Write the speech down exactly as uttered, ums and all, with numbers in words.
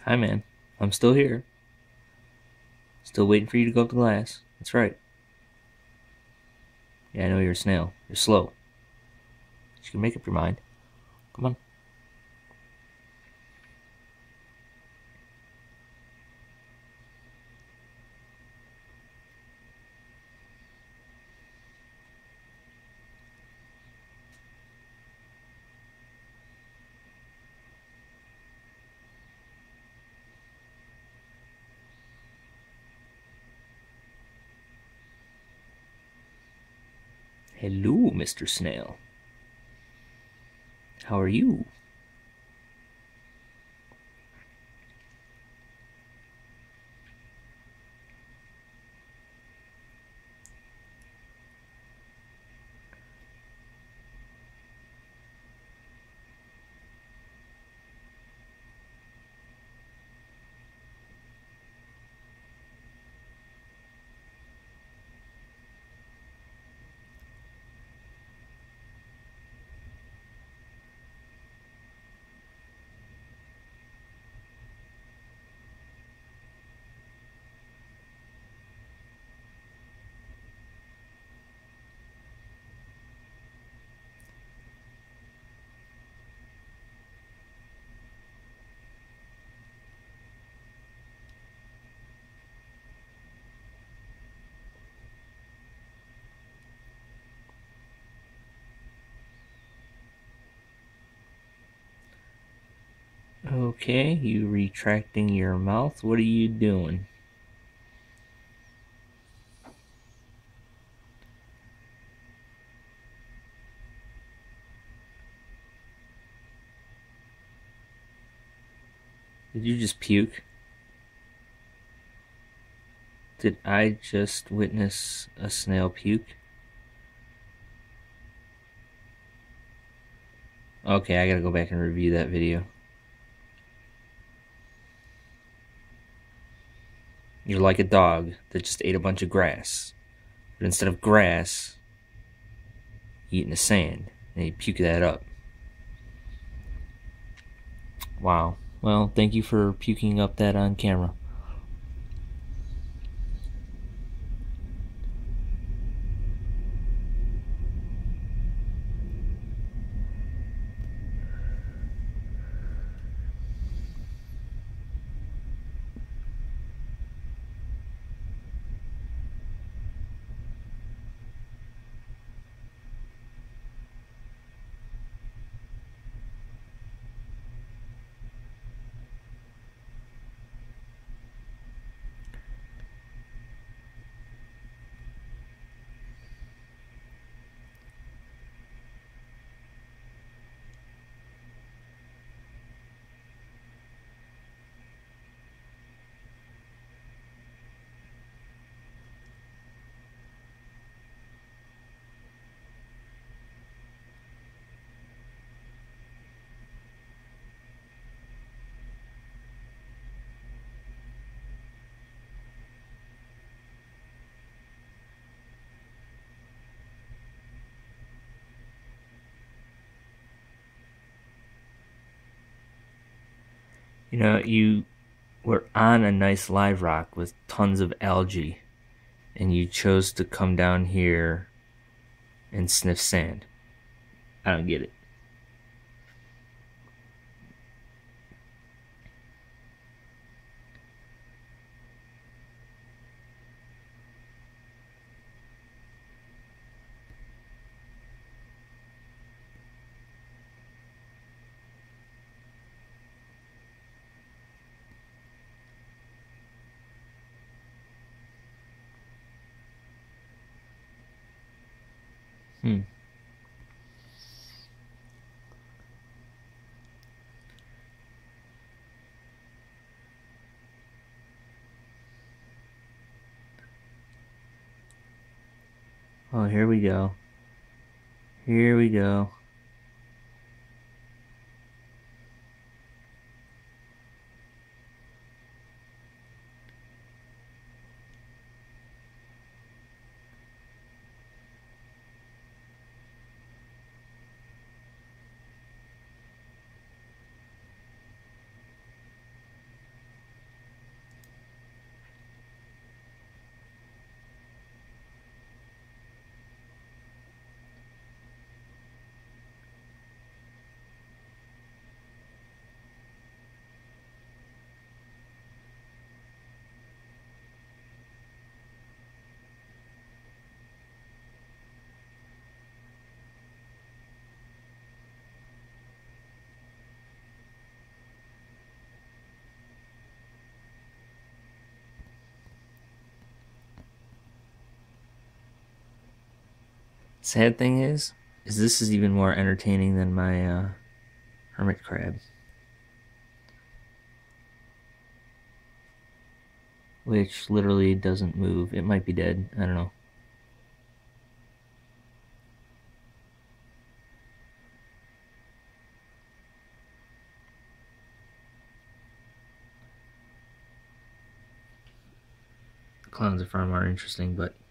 Hi, man. I'm still here. Still waiting for you to go up the glass. That's right. Yeah, I know you're a snail. You're slow. You can make up your mind. Come on. Hello, Mister Snail. How are you? Okay, you retracting your mouth. What are you doing? Did you just puke? Did I just witness a snail puke? Okay, I gotta go back and review that video. You're like a dog that just ate a bunch of grass. But instead of grass, you eating the sand. And you puke that up. Wow. Well, thank you for puking up that on camera. You know, you were on a nice live rock with tons of algae, and you chose to come down here and sniff sand. I don't get it. Hmm. Oh, here we go. Here we go. Sad thing is, is this is even more entertaining than my uh, hermit crab, which literally doesn't move. It might be dead. I don't know. Clowns are far more interesting, but